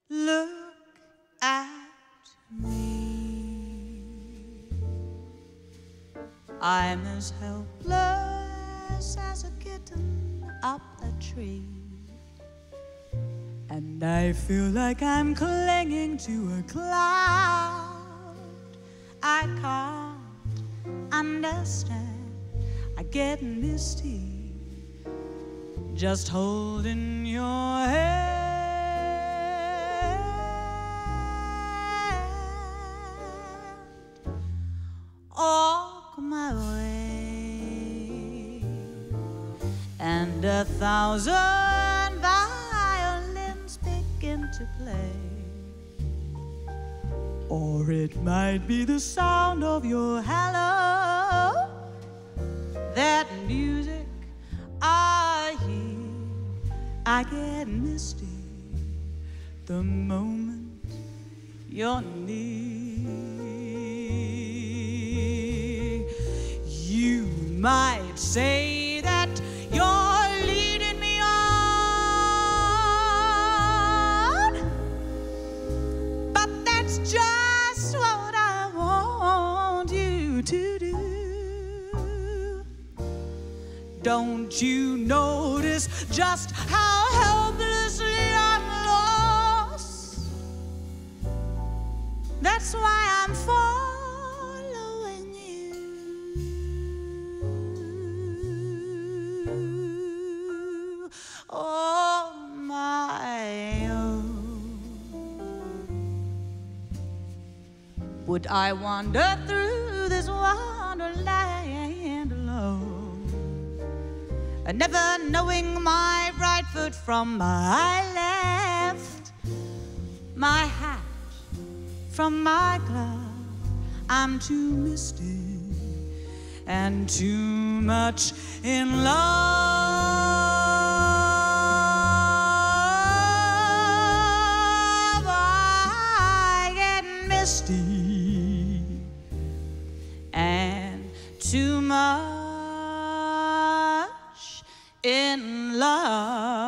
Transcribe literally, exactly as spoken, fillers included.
Look at me. I'm as helpless as a kitten up a tree, and I feel like I'm clinging to a cloud. I can't understand. I get misty just holding your hand. Walk my way, and a thousand violins begin to play. Or it might be the sound of your hello, that music I hear. I get misty the moment you're near. You might say that you're leading me on, but that's just what I want you to do. Don't you notice just how helplessly I'm lost? That's why I'm following you. Oh, my own. Would I wander through this wonderland alone, never knowing my right foot from my left, my hat from my glove? I'm too misty and too much in love. I get misty and too much in love.